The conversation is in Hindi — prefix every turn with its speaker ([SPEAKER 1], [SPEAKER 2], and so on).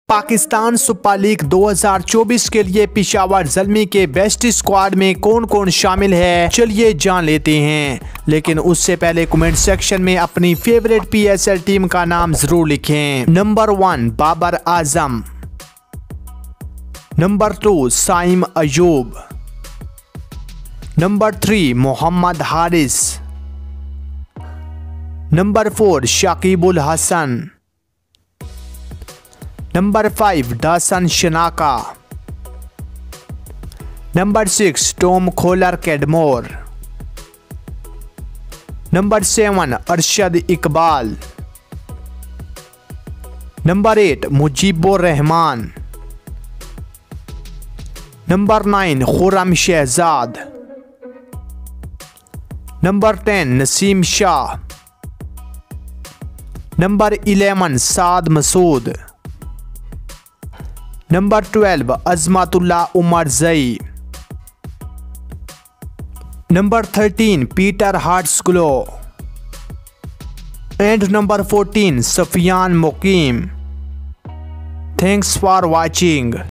[SPEAKER 1] पाकिस्तान सुपर लीग 2024 के लिए पेशावर ज़ल्मी के बेस्ट स्क्वाड में कौन कौन शामिल है, चलिए जान लेते हैं। लेकिन उससे पहले कमेंट सेक्शन में अपनी फेवरेट PSL टीम का नाम जरूर लिखें। Number 1 Babar Azam, number 2 Saim Ayub, number 3 Mohammad Haris, number 4 Shakibul Hasan, number 5 Dasun Shanaka, number 6 Tom Kohler Cadmore, number 7 Arshad Iqbal, number 8 Mujeebur Rahman, number 9 Khurram Shahzad, number 10 Naseem Shah, number 11 Saad Masood, number 12 Azmatullah Omarzai, number 13 Peter Hatzoglou and number 14 Sufiyan Muqeem. Thanks for watching.